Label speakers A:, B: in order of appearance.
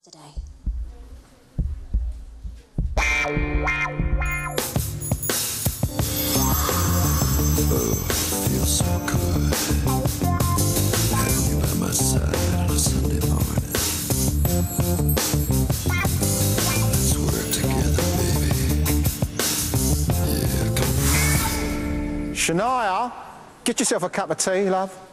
A: today.
B: Feels so good having you by my side on a Sunday morning. Let's work together, baby. Yeah, come on.
C: Shania, get yourself a cup of tea, love.